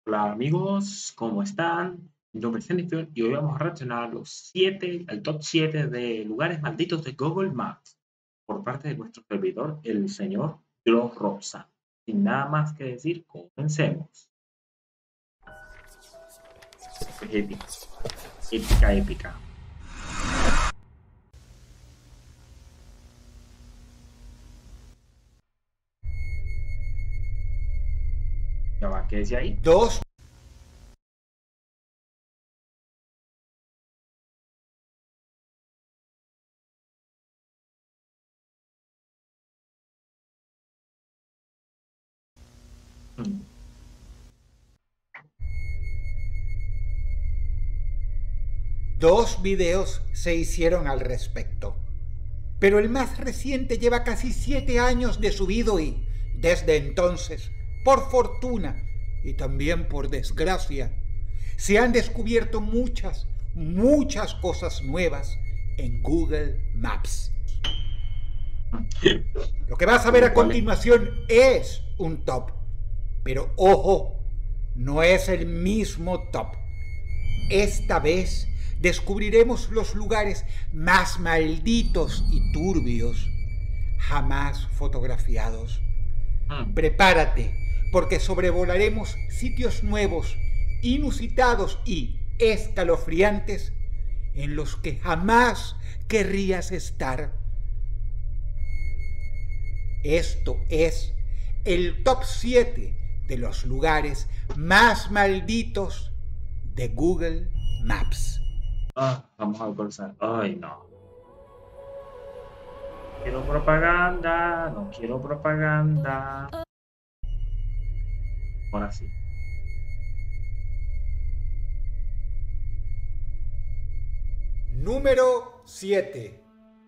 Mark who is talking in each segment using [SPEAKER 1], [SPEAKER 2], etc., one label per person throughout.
[SPEAKER 1] Hola amigos, ¿cómo están? Mi nombre es Jennifer y hoy vamos a reaccionar al top 7 de lugares malditos de Google Maps por parte de nuestro servidor, el señor Glo Rosa. Sin nada más que decir, comencemos. Es épica, épica, épica. Ya va, ¿qué decía ahí?
[SPEAKER 2] Dos,
[SPEAKER 1] Mm,
[SPEAKER 2] dos videos se hicieron al respecto, pero el más reciente lleva casi 7 años de subido y, desde entonces, por fortuna y también por desgracia, se han descubierto muchas cosas nuevas en Google Maps. Lo que vas a ver
[SPEAKER 1] ¿Cómo
[SPEAKER 2] a
[SPEAKER 1] cuáles?
[SPEAKER 2] continuación es un top, pero ojo, no es el mismo top. Esta vez descubriremos los lugares más malditos y turbios jamás fotografiados.
[SPEAKER 1] Mm,
[SPEAKER 2] Prepárate, porque sobrevolaremos sitios nuevos, inusitados y escalofriantes en los que jamás querrías estar. Esto es el top 7 de los lugares más malditos de Google Maps.
[SPEAKER 1] vamos a comenzar. Ay, no. Quiero propaganda, no quiero propaganda. Ahora sí.
[SPEAKER 2] Número 7.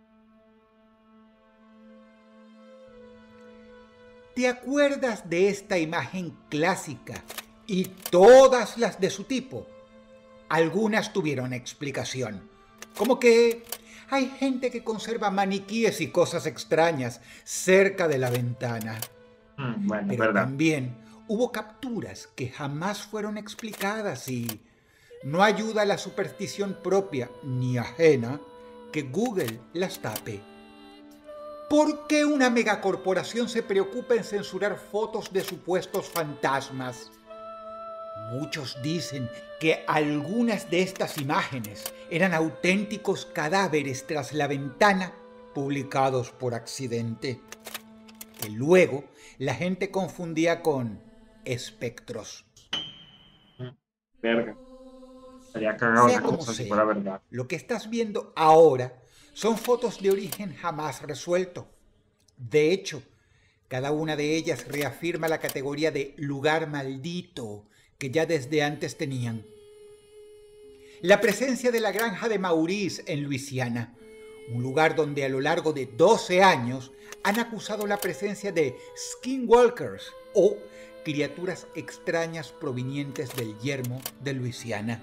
[SPEAKER 2] ¿Te acuerdas de esta imagen clásica y todas las de su tipo? Algunas tuvieron explicación, como que hay gente que conserva maniquíes y cosas extrañas cerca de la ventana.
[SPEAKER 1] Bueno, es
[SPEAKER 2] Pero
[SPEAKER 1] verdad.
[SPEAKER 2] también hubo capturas que jamás fueron explicadas y no ayuda a la superstición propia ni ajena que Google las tape. ¿Por qué una megacorporación se preocupa en censurar fotos de supuestos fantasmas? Muchos dicen que algunas de estas imágenes eran auténticos cadáveres tras la ventana publicados por accidente, que luego la gente confundía con espectros.
[SPEAKER 1] Mm, Verga. Estaría cagado
[SPEAKER 2] Sea
[SPEAKER 1] esa
[SPEAKER 2] como
[SPEAKER 1] cosa si fuera
[SPEAKER 2] sea,
[SPEAKER 1] verdad.
[SPEAKER 2] lo que estás viendo ahora son fotos de origen jamás resuelto. De hecho, cada una de ellas reafirma la categoría de lugar maldito que ya desde antes tenían. La presencia de la granja de Maurice en Luisiana, un lugar donde a lo largo de 12 años han acusado la presencia de skinwalkers o criaturas extrañas provenientes del yermo de Luisiana.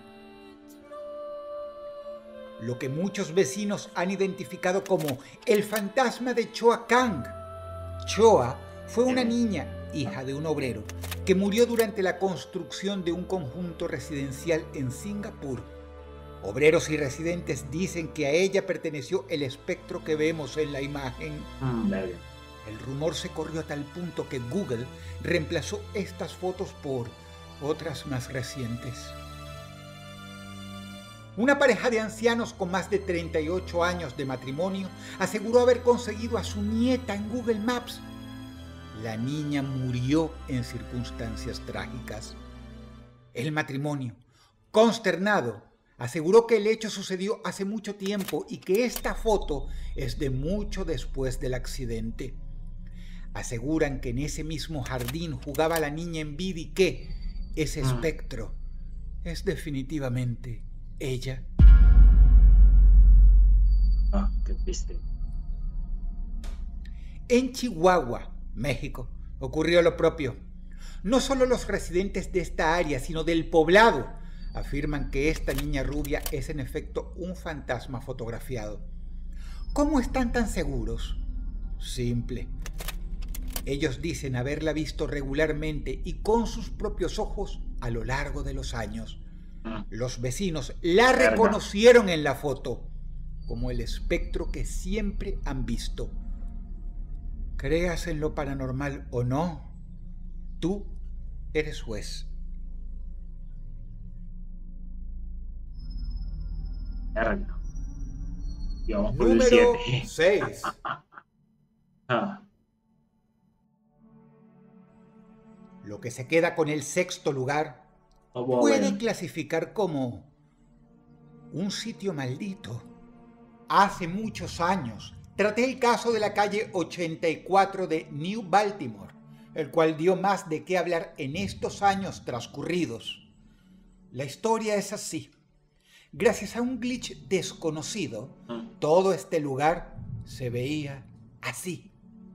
[SPEAKER 2] Lo que muchos vecinos han identificado como el fantasma de Choa Kang. Choa fue una niña, hija de un obrero, que murió durante la construcción de un conjunto residencial en Singapur. Obreros y residentes dicen que a ella perteneció el espectro que vemos en la imagen.
[SPEAKER 1] Verga.
[SPEAKER 2] El rumor se corrió a tal punto que Google reemplazó estas fotos por otras más recientes. Una pareja de ancianos con más de 38 años de matrimonio aseguró haber conseguido a su nieta en Google Maps. La niña murió en circunstancias trágicas. El matrimonio, consternado, aseguró que el hecho sucedió hace mucho tiempo y que esta foto es de mucho después del accidente. Aseguran que en ese mismo jardín jugaba la niña en vida y que ese espectro es definitivamente ella.
[SPEAKER 1] Qué triste.
[SPEAKER 2] En Chihuahua, México, ocurrió lo propio. No solo los residentes de esta área, sino del poblado, afirman que esta niña rubia es en efecto un fantasma fotografiado. ¿Cómo están tan seguros? Simple. Ellos dicen haberla visto regularmente y con sus propios ojos a lo largo de los años. Los vecinos la reconocieron en la foto como el espectro que siempre han visto. Creas en lo paranormal o no, tú eres juez.
[SPEAKER 1] Verga. Y vamos por el
[SPEAKER 2] Número
[SPEAKER 1] 7.
[SPEAKER 2] 6. Lo que se queda con el sexto lugar puede clasificar como un sitio maldito. Hace muchos años traté el caso de la calle 84 de New Baltimore, el cual dio más de qué hablar en estos años transcurridos. La historia es así. Gracias a un glitch desconocido, todo este lugar se veía así.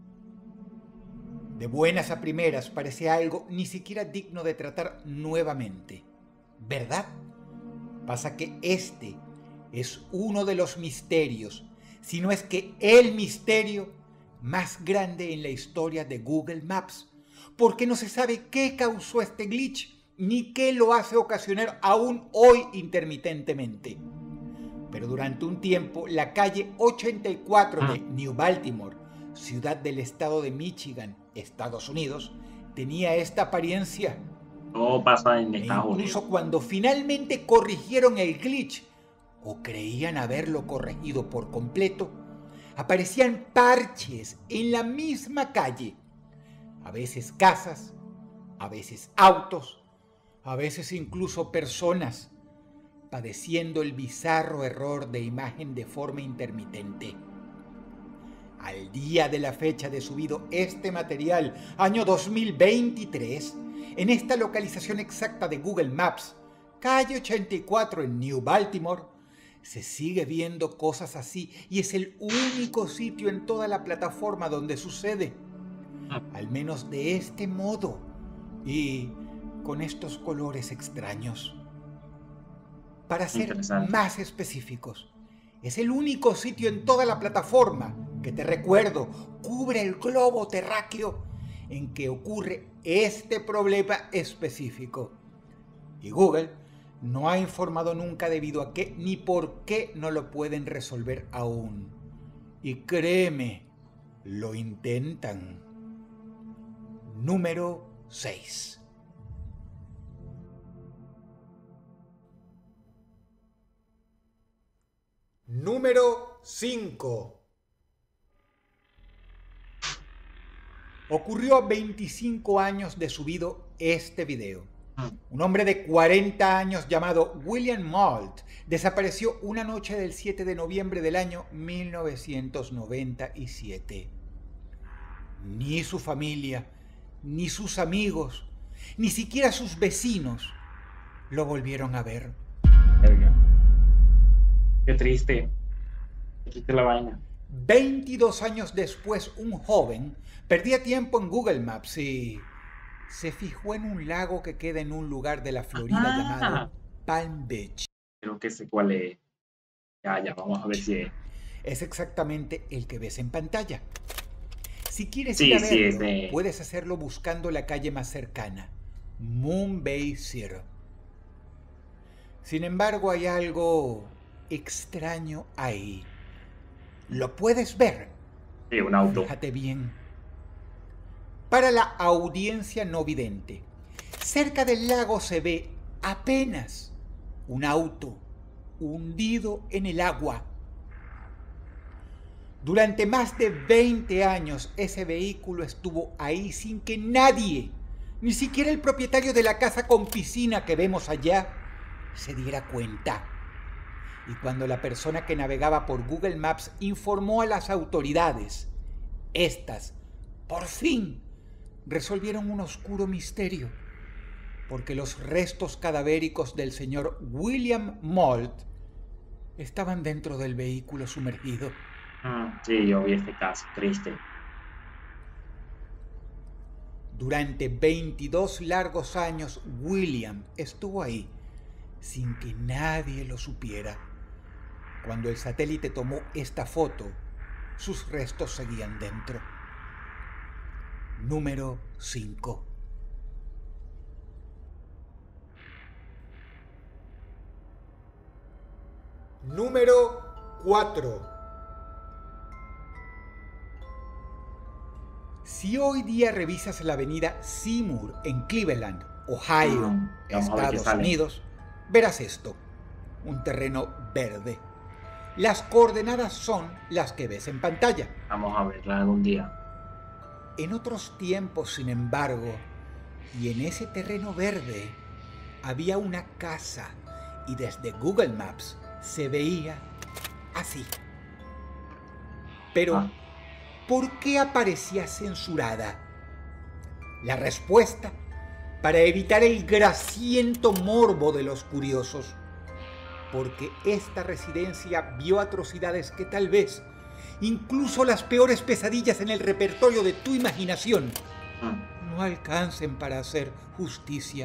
[SPEAKER 2] De buenas a primeras parecía algo ni siquiera digno de tratar nuevamente, ¿verdad? Pasa que este es uno de los misterios, si no es que el misterio más grande en la historia de Google Maps, porque no se sabe qué causó este glitch ni qué lo hace ocasionar aún hoy intermitentemente. Pero durante un tiempo, la calle 84 de New Baltimore, ciudad del estado de Michigan, Estados Unidos, tenía esta apariencia.
[SPEAKER 1] Todo pasa en Estados Unidos.
[SPEAKER 2] Incluso cuando finalmente corrigieron el glitch, o creían haberlo corregido por completo, aparecían parches en la misma calle. A veces casas, a veces autos, a veces incluso personas, padeciendo el bizarro error de imagen de forma intermitente. Al día de la fecha de subido este material, año 2023, en esta localización exacta de Google Maps, calle 84 en New Baltimore, se sigue viendo cosas así y es el único sitio en toda la plataforma donde sucede. Al menos de este modo y con estos colores extraños. Para ser más específicos, es el único sitio en toda la plataforma que, te recuerdo, cubre el globo terráqueo en que ocurre este problema específico. Y Google no ha informado nunca debido a qué ni por qué no lo pueden resolver aún. Y créeme, lo intentan. Número 6. Número 5. Ocurrió a 25 años de subido este video. Un hombre de 40 años llamado William Moult desapareció una noche del 7 de noviembre del año 1997. Ni su familia, ni sus amigos, ni siquiera sus vecinos lo volvieron a ver.
[SPEAKER 1] Qué triste. Qué triste la vaina.
[SPEAKER 2] 22 años después, un joven perdía tiempo en Google Maps y se fijó en un lago que queda en un lugar de la Florida llamado Palm Beach.
[SPEAKER 1] Creo que sé cuál es. Ya, vamos a ver si es.
[SPEAKER 2] Es exactamente el que ves en pantalla. Si quieres ir a verlo, puedes hacerlo buscando la calle más cercana, Moon Bay Zero. Sin embargo, hay algo extraño ahí. ¿Lo puedes ver?
[SPEAKER 1] Sí, un auto.
[SPEAKER 2] Fíjate bien. Para la audiencia no vidente, cerca del lago se ve apenas un auto hundido en el agua. Durante más de 20 años ese vehículo estuvo ahí sin que nadie, ni siquiera el propietario de la casa con piscina que vemos allá, se diera cuenta. Y cuando la persona que navegaba por Google Maps informó a las autoridades, estas, por fin, resolvieron un oscuro misterio, porque los restos cadavéricos del señor William Moult estaban dentro del vehículo sumergido.
[SPEAKER 1] Sí, yo vi este caso, triste.
[SPEAKER 2] Durante 22 largos años, William estuvo ahí, sin que nadie lo supiera. Cuando el satélite tomó esta foto, sus restos seguían dentro. Número 5. Número 4. Si hoy día revisas la avenida Seymour en Cleveland, Ohio,
[SPEAKER 1] Vamos a ver qué
[SPEAKER 2] Estados
[SPEAKER 1] sale.
[SPEAKER 2] Unidos, verás esto, un terreno verde. Las coordenadas son las que ves en pantalla.
[SPEAKER 1] Vamos a verla algún día.
[SPEAKER 2] En otros tiempos, sin embargo, y en ese terreno verde, había una casa y desde Google Maps se veía así. Pero, ¿por qué aparecía censurada? La respuesta, para evitar el grasiento morbo de los curiosos, porque esta residencia vio atrocidades que tal vez, incluso las peores pesadillas en el repertorio de tu imaginación, no alcancen para hacer justicia.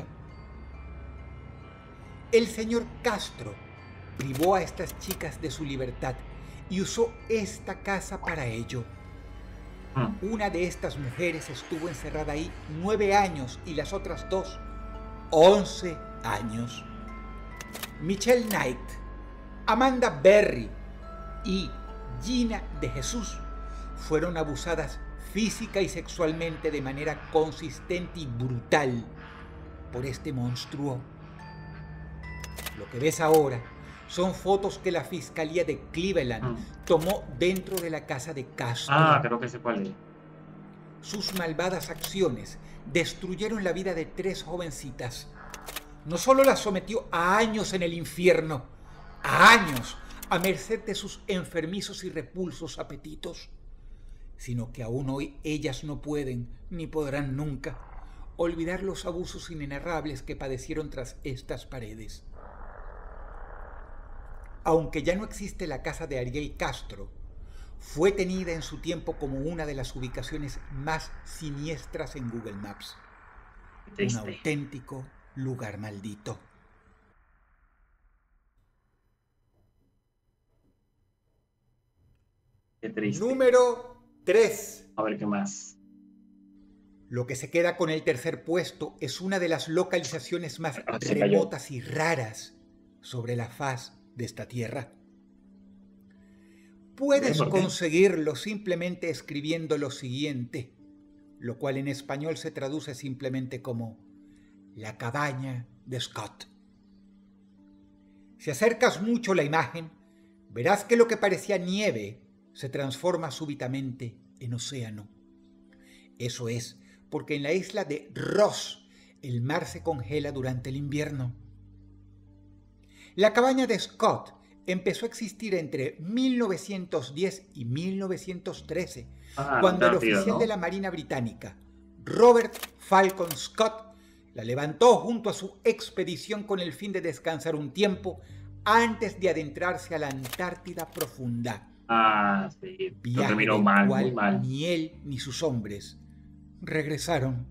[SPEAKER 2] El señor Castro privó a estas chicas de su libertad y usó esta casa para ello. Una de estas mujeres estuvo encerrada ahí 9 años y las otras 2, 11 años. Michelle Knight, Amanda Berry y Gina de Jesús fueron abusadas física y sexualmente de manera consistente y brutal por este monstruo. Lo que ves ahora son fotos que la Fiscalía de Cleveland tomó dentro de la casa de Castro.
[SPEAKER 1] Creo que sé cuál es.
[SPEAKER 2] Sus malvadas acciones destruyeron la vida de 3 jovencitas. No solo las sometió a años en el infierno, a años a merced de sus enfermizos y repulsos apetitos, sino que aún hoy ellas no pueden, ni podrán nunca, olvidar los abusos inenarrables que padecieron tras estas paredes. Aunque ya no existe la casa de Ariel Castro, fue tenida en su tiempo como una de las ubicaciones más siniestras en Google Maps. Un auténtico lugar maldito.
[SPEAKER 1] Qué triste.
[SPEAKER 2] Número 3.
[SPEAKER 1] A ver qué más.
[SPEAKER 2] Lo que se queda con el tercer puesto es una de las localizaciones más remotas y raras sobre la faz de esta tierra. Puedes conseguirlo simplemente escribiendo lo siguiente, lo cual en español se traduce simplemente como la cabaña de Scott. Si acercas mucho la imagen, verás que lo que parecía nieve se transforma súbitamente en océano. Eso es porque en la isla de Ross el mar se congela durante el invierno. La cabaña de Scott empezó a existir entre 1910 y 1913, cuando el oficial de la Marina Británica, Robert Falcon Scott, la levantó junto a su expedición con el fin de descansar un tiempo antes de adentrarse a la Antártida profunda.
[SPEAKER 1] Sí.
[SPEAKER 2] Viaje del cual ni él ni sus hombres regresaron.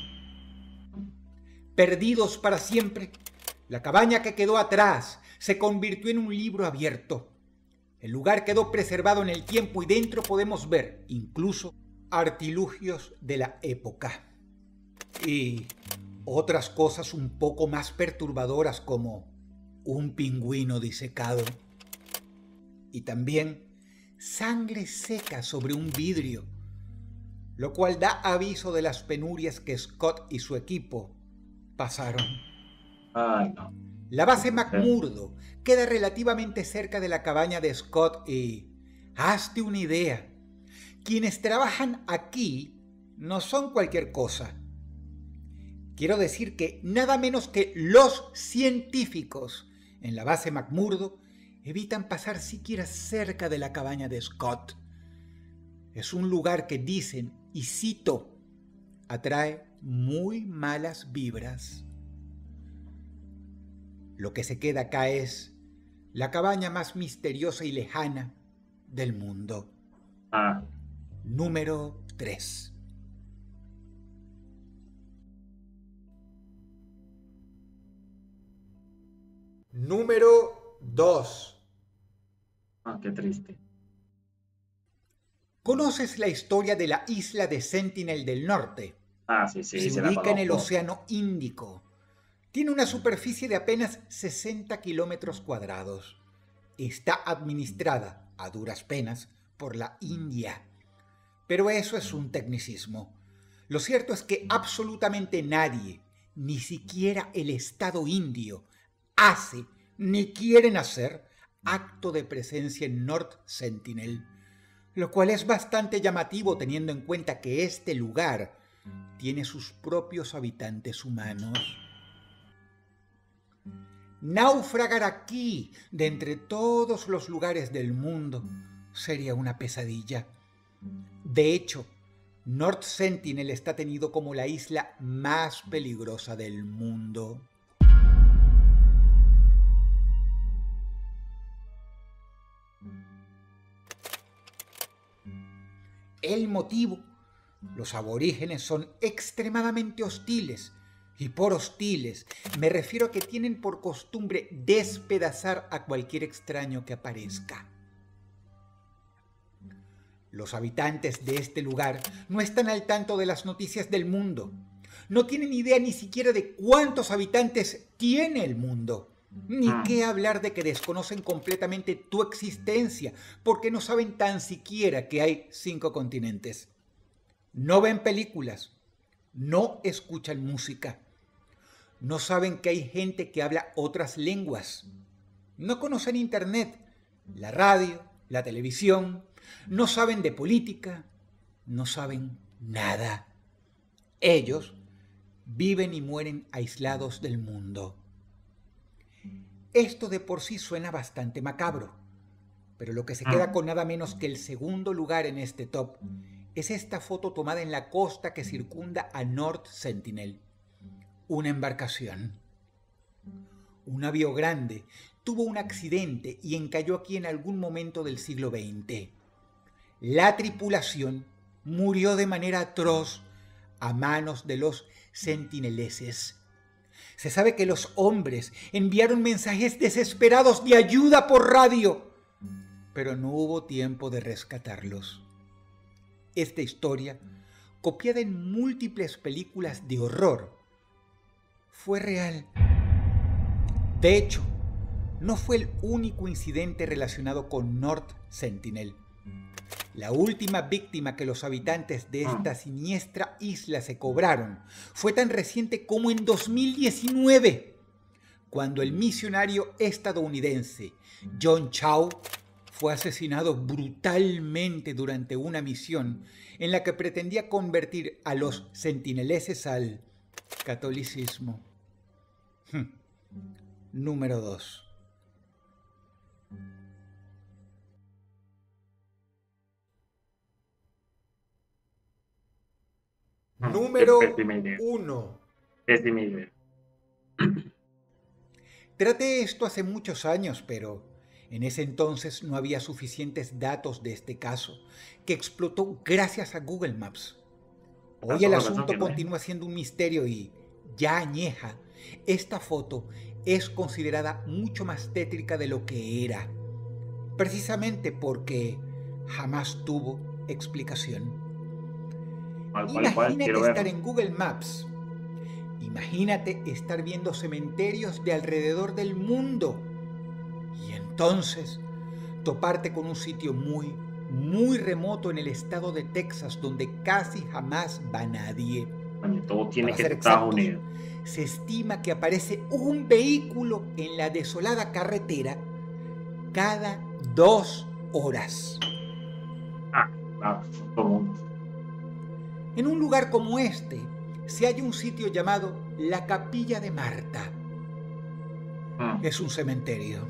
[SPEAKER 2] Perdidos para siempre, la cabaña que quedó atrás se convirtió en un libro abierto. El lugar quedó preservado en el tiempo y dentro podemos ver, incluso, artilugios de la época. Y otras cosas un poco más perturbadoras como un pingüino disecado. Y también sangre seca sobre un vidrio, lo cual da aviso de las penurias que Scott y su equipo pasaron.
[SPEAKER 1] No.
[SPEAKER 2] La base McMurdo queda relativamente cerca de la cabaña de Scott y, hazte una idea, quienes trabajan aquí no son cualquier cosa. Quiero decir que nada menos que los científicos en la base McMurdo evitan pasar siquiera cerca de la cabaña de Scott. Es un lugar que dicen, y cito, atrae muy malas vibras. Lo que se queda acá es la cabaña más misteriosa y lejana del mundo. Número 3. Número 2.
[SPEAKER 1] Qué triste.
[SPEAKER 2] ¿Conoces la historia de la isla de Sentinel del Norte?
[SPEAKER 1] Ah, sí, sí,
[SPEAKER 2] Se
[SPEAKER 1] se la
[SPEAKER 2] ubica en el
[SPEAKER 1] conozco.
[SPEAKER 2] Océano Índico. Tiene una superficie de apenas 60 kilómetros cuadrados. Está administrada, a duras penas, por la India. Pero eso es un tecnicismo. Lo cierto es que absolutamente nadie, ni siquiera el Estado indio, hace ni quieren hacer acto de presencia en North Sentinel, lo cual es bastante llamativo teniendo en cuenta que este lugar tiene sus propios habitantes humanos. Naufragar aquí, de entre todos los lugares del mundo, sería una pesadilla. De hecho, North Sentinel está tenido como la isla más peligrosa del mundo. El motivo: los aborígenes son extremadamente hostiles, y por hostiles me refiero a que tienen por costumbre despedazar a cualquier extraño que aparezca. Los habitantes de este lugar no están al tanto de las noticias del mundo. No tienen idea ni siquiera de cuántos habitantes tiene el mundo. Ni qué hablar de que desconocen completamente tu existencia, porque no saben tan siquiera que hay 5 continentes. No ven películas, no escuchan música, no saben que hay gente que habla otras lenguas, no conocen internet, la radio, la televisión, no saben de política, no saben nada. Ellos viven y mueren aislados del mundo. Esto de por sí suena bastante macabro, pero lo que se queda con nada menos que el segundo lugar en este top es esta foto tomada en la costa que circunda a North Sentinel. Una embarcación. Un navío grande tuvo un accidente y encalló aquí en algún momento del siglo XX. La tripulación murió de manera atroz a manos de los sentineleses. Se sabe que los hombres enviaron mensajes desesperados de ayuda por radio, pero no hubo tiempo de rescatarlos. Esta historia, copiada en múltiples películas de horror, fue real. De hecho, no fue el único incidente relacionado con North Sentinel. La última víctima que los habitantes de esta siniestra isla se cobraron fue tan reciente como en 2019, cuando el misionario estadounidense John Chau fue asesinado brutalmente durante una misión en la que pretendía convertir a los sentineleses al catolicismo. Número 2. Número
[SPEAKER 1] Pésima idea.
[SPEAKER 2] 1.
[SPEAKER 1] Pésima idea.
[SPEAKER 2] Traté esto hace muchos años, pero en ese entonces no había suficientes datos de este caso, que explotó gracias a Google Maps. Hoy el asunto continúa siendo un misterio y, ya añeja, esta foto es considerada mucho más tétrica de lo que era, precisamente porque jamás tuvo explicación. Imagínate estar en Google Maps. Imagínate estar viendo cementerios de alrededor del mundo y entonces toparte con un sitio muy, muy remoto en el estado de Texas donde casi jamás va nadie.
[SPEAKER 1] Todo tiene
[SPEAKER 2] Para
[SPEAKER 1] que
[SPEAKER 2] ser
[SPEAKER 1] ser Estados
[SPEAKER 2] exactos,
[SPEAKER 1] Unidos.
[SPEAKER 2] se estima que aparece un vehículo en la desolada carretera cada 2 horas.
[SPEAKER 1] Claro, todo.
[SPEAKER 2] En un lugar como este se halla un sitio llamado la Capilla de Marta. Es un cementerio.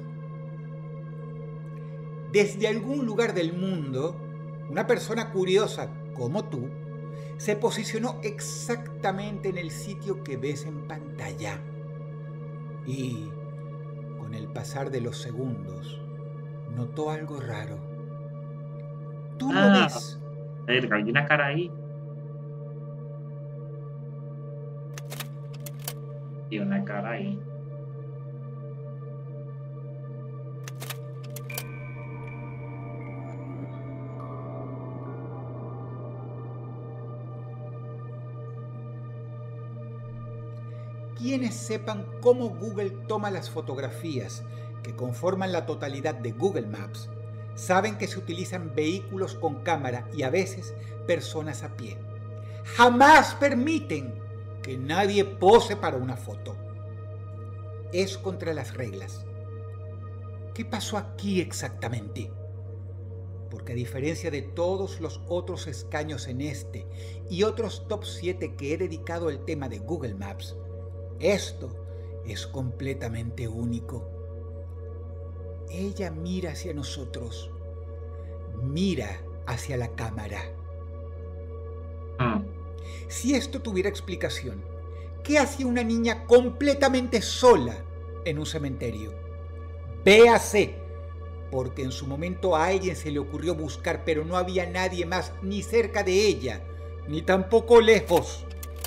[SPEAKER 2] Desde algún lugar del mundo, una persona curiosa como tú se posicionó exactamente en el sitio que ves en pantalla. Y con el pasar de los segundos, notó algo raro. ¿Tú lo ves?
[SPEAKER 1] Verga, hay una cara ahí. Y una cara ahí.
[SPEAKER 2] Quienes sepan cómo Google toma las fotografías que conforman la totalidad de Google Maps, saben que se utilizan vehículos con cámara y a veces personas a pie. Jamás permiten que nadie pose para una foto. Es contra las reglas. ¿Qué pasó aquí exactamente? Porque a diferencia de todos los otros escaños en este y otros top 7 que he dedicado al tema de Google Maps, esto es completamente único. Ella mira hacia nosotros, mira hacia la cámara. Si esto tuviera explicación, ¿qué hacía una niña completamente sola en un cementerio? Véase, porque en su momento a alguien se le ocurrió buscar, pero no había nadie más ni cerca de ella, ni tampoco lejos.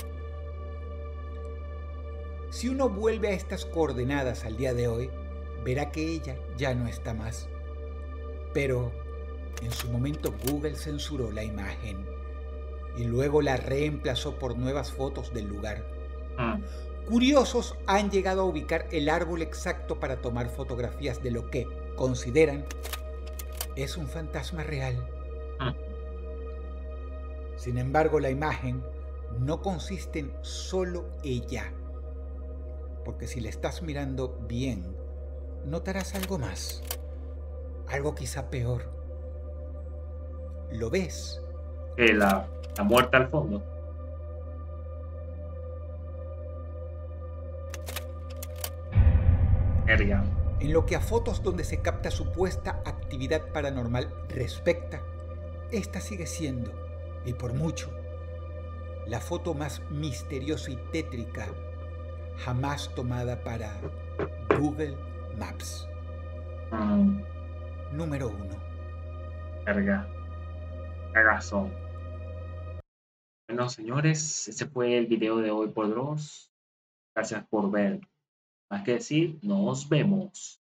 [SPEAKER 2] Si uno vuelve a estas coordenadas al día de hoy, verá que ella ya no está más. Pero en su momento Google censuró la imagen y luego la reemplazó por nuevas fotos del lugar. Curiosos han llegado a ubicar el árbol exacto para tomar fotografías de lo que consideran es un fantasma real. Sin embargo, la imagen no consiste en solo ella, porque si la estás mirando bien, notarás algo más, algo quizá peor. ¿Lo ves?
[SPEAKER 1] La muerta al fondo. Verga.
[SPEAKER 2] En lo que a fotos donde se capta supuesta actividad paranormal respecta, esta sigue siendo, y por mucho, la foto más misteriosa y tétrica jamás tomada para Google Maps. Número 1.
[SPEAKER 1] Verga. Cagazón. Bueno, señores, ese fue el video de hoy por Dross. Gracias por ver. Más que decir, nos vemos.